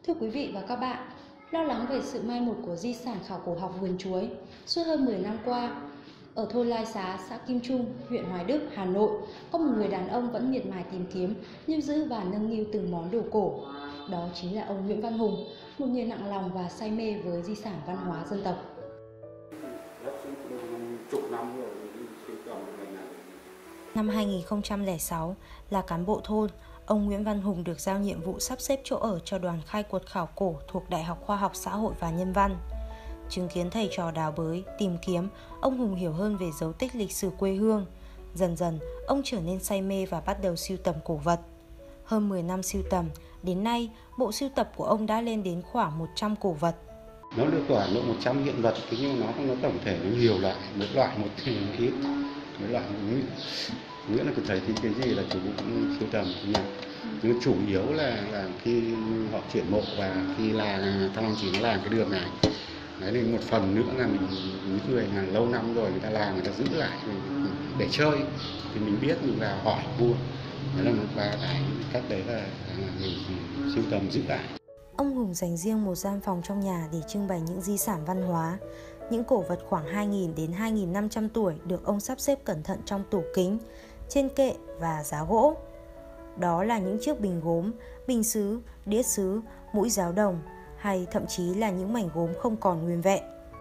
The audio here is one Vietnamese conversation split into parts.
Thưa quý vị và các bạn, lo lắng về sự mai một của di sản khảo cổ học vườn chuối, suốt hơn 10 năm qua, ở thôn Lai Xá, xã Kim Trung, huyện Hoài Đức, Hà Nội, có một người đàn ông vẫn miệt mài tìm kiếm, lưu giữ và nâng niu từng món đồ cổ. Đó chính là ông Nguyễn Văn Hùng, một người nặng lòng và say mê với di sản văn hóa dân tộc. Năm 2006, là cán bộ thôn, ông Nguyễn Văn Hùng được giao nhiệm vụ sắp xếp chỗ ở cho đoàn khai quật khảo cổ thuộc Đại học Khoa học Xã hội và Nhân văn. Chứng kiến thầy trò đào bới, tìm kiếm, ông Hùng hiểu hơn về dấu tích lịch sử quê hương. Dần dần, ông trở nên say mê và bắt đầu sưu tầm cổ vật. Hơn 10 năm sưu tầm, đến nay, bộ sưu tập của ông đã lên đến khoảng 100 cổ vật. Nó được khoảng độ 100 hiện vật, nhưng nó tổng thể nó nhiều loại, một loại một ít, một loại một ít. Nghĩa là thấy cái gì là chủ cũng sưu tầm nha. Nhưng chủ yếu là khi họ chuyển mộ và khi là Thăng Long Chỉ nó làm cái đường này. Đấy, nên một phần nữa là những người là lâu năm rồi người ta làm, người ta giữ lại để chơi thì mình biết mình vào hỏi mua. Đấy là một ba cái cách đấy là mình sưu tầm giữ lại. Ông Hùng dành riêng một gian phòng trong nhà để trưng bày những di sản văn hóa. Những cổ vật khoảng 2.000 đến 2.500 tuổi được ông sắp xếp cẩn thận trong tủ kính, trên kệ và giá gỗ. Đó là những chiếc bình gốm, bình sứ, đĩa sứ, mũi giáo đồng, hay thậm chí là những mảnh gốm không còn nguyên vẹn.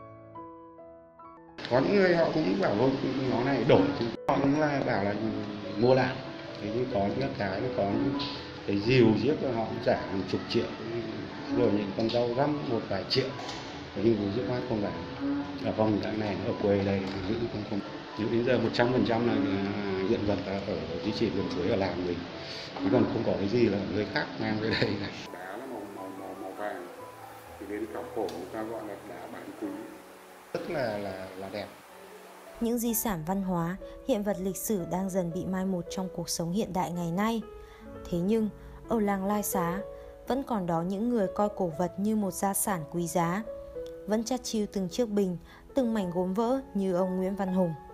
Có những người họ cũng bảo thôi nó này đổi, họ cũng là bảo là mua lại. Thế nhưng có những cái nó có những cái rìu giết họ cũng trả hàng chục triệu, rồi những con rau răm một vài triệu, nhưng giết mắt không phải. Ở vòng cái này ở quê đây giữ không. Nhưng đến giờ 100% là hiện vật ở di chỉ vườn chuối ở làng mình, chứ còn không có cái gì là người khác mang về đây này. Đá nó màu vàng, thì đến khảo cổ người ta gọi là đá bản quý, rất là đẹp. Những di sản văn hóa, hiện vật lịch sử đang dần bị mai một trong cuộc sống hiện đại ngày nay. Thế nhưng, ở làng Lai Xá, vẫn còn đó những người coi cổ vật như một gia sản quý giá, vẫn chắt chiu từng chiếc bình, từng mảnh gốm vỡ như ông Nguyễn Văn Hùng.